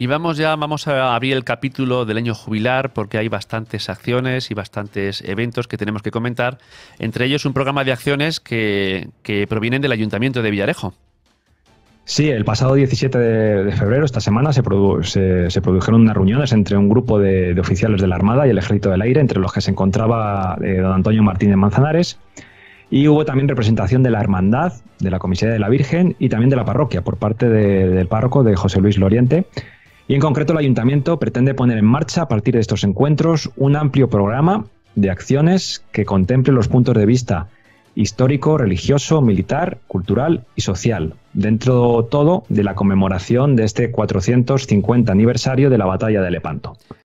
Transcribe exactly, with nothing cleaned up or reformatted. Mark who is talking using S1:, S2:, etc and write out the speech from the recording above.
S1: Y vamos ya, vamos a abrir el capítulo del año jubilar porque hay bastantes acciones y bastantes eventos que tenemos que comentar. Entre ellos un programa de acciones que, que provienen del Ayuntamiento de Villarejo.
S2: Sí, el pasado diecisiete de, de febrero, esta semana, se, produ se, se produjeron unas reuniones entre un grupo de, de oficiales de la Armada y el Ejército del Aire, entre los que se encontraba eh, don Antonio Martínez Manzanares. Y hubo también representación de la Hermandad, de la Comisaría de la Virgen y también de la parroquia por parte de, del párroco, de José Luis Loriente. Y en concreto el Ayuntamiento pretende poner en marcha a partir de estos encuentros un amplio programa de acciones que contemple los puntos de vista histórico, religioso, militar, cultural y social, dentro todo de la conmemoración de este cuatrocientos cincuenta aniversario de la batalla de Lepanto.